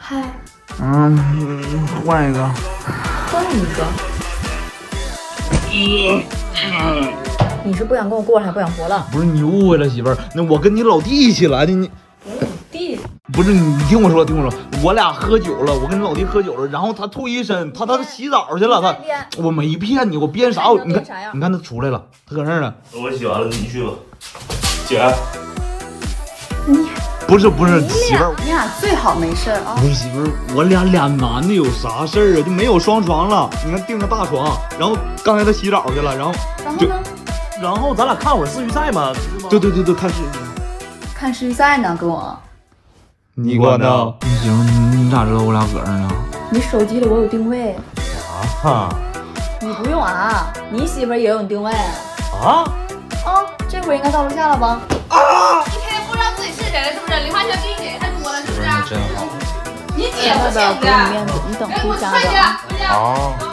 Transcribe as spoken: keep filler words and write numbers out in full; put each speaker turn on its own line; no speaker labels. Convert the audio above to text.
嗨。
嗯，换一个。
换一个。
嗯。
你是不想跟我过了，还不想活了？
不是你误会了，媳妇儿，那我跟你老弟一起来的，你。
我老弟。
不是你听我说，听我说，我俩喝酒了，我跟你老弟喝酒了，然后他吐一身，他他洗澡去了，他我没骗你，我编啥？我你看你看他出来了，他搁那儿呢。
我洗完了，你去吧，姐。
你
不是不是媳妇儿，
你俩最好没事啊。
不是媳妇儿，我俩俩男的有啥事儿啊？就没有双床了，你看订个大床，然后刚才他洗澡去了，然后
然后呢？
然后咱俩看会儿世预赛嘛？
对对对对，看世
看世预赛呢，跟我。
你管呢？你行，你你咋知道我俩搁那呢？
你手机里我有定位。
啊哈。
你不用啊，你媳妇也有你定位。
啊？
啊，这会儿应该到楼下了吧？
啊！你天天不知道自己是谁了是不是？零花钱给你给太多了是不是？
真好。
你姐不行的。
给你面子，你等回家吧。
啊。